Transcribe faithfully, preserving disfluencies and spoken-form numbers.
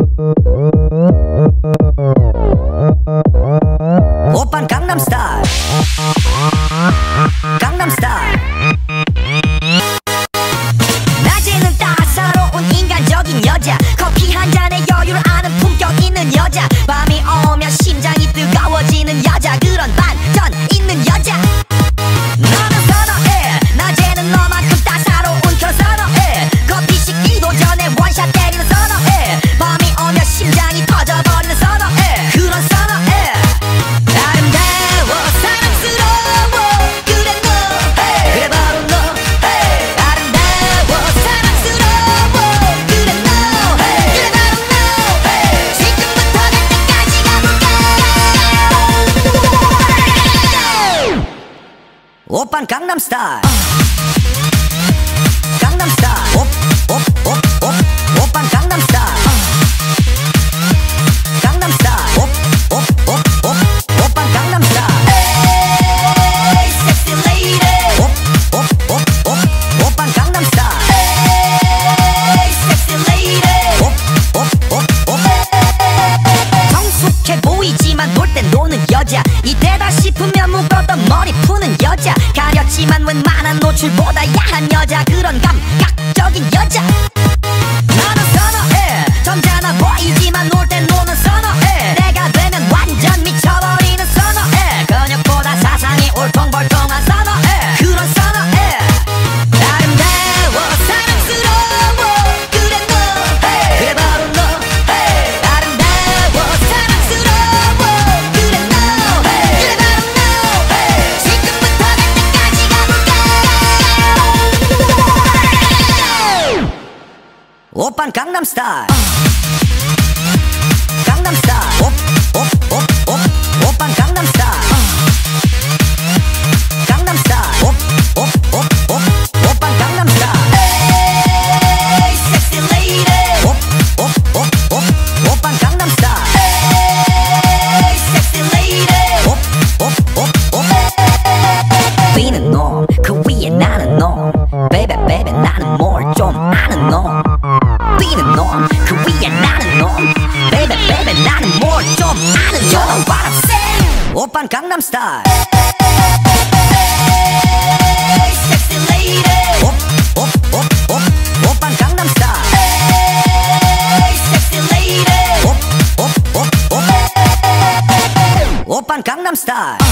오빤 강남스타일 강남스타일 낮에는 따사로운 인간적인 여자 커피 한 잔에 여유를 아는 품격 있는 여자 밤이 오면 심장이 뜨거워지는 여자 그런 반전 있는 여자 너는 선호해 낮에는 너만큼 따사로운 그런 선호해 커피 식기도 전에 원샷 때리는 선호해 밤이 오면 심장이 터져버리는 선호해 그런 선호해 아름다워 사랑스러워 그래 너 그래 바로 너 아름다워 사랑스러워 그래 너 그래 바로 너 지금부터 갈 때까지 가볼까 오빤 강남스타일 강남스타일 옵옵옵옵 오빤 강남스타일 강남스타일 옵옵옵옵 오빤 강남스타일 에이 섹시 레이디 옵옵옵옵 오빤 강남스타일 에이 섹시 레이디 옵옵옵옵 성숙해 보이지만 놀 땐 노는 여자 이때다 싶으면 묶었던 머리 푸는 여자 가렸지만 웬만한 노출보다 야한 여자 그런 감각적인 여자 너는 선호해 점잖아 보이지만 놀 땐 노는 선호해 내가 되면 완전 미쳐버리는 선호해 근육보다 사상이 울퉁불퉁한 선호해 그런 선호해 아름다워 사랑스러워 그래 너 그래 바로 너 아름다워 사랑스러워 그래 너 그래 바로 너 지금부터 갈 때까지 가볼까 오빤 강남스타일 강남스타일 옵옵옵옵 오빤 강남스타일 강남스타일 옵옵옵옵 오빤 강남스타일 에이 섹시 레이디 옵옵옵옵 오빤 강남스타일 에이 섹시 레이디 옵옵옵옵 위는 놈그 위에 나는 놈 베이베 베이베 나는 뭘 좀 아는 놈 위는 놈그 위에 나는 놈 베이베 베이베 나는 뭘 좀 아는 놈 You know what I'm saying 오빤 강남스타일 에이 섹시 레이디 옵옵옵옵 오빤 강남스타일 에이 섹시 레이디 옵옵옵옵 오빤 강남스타일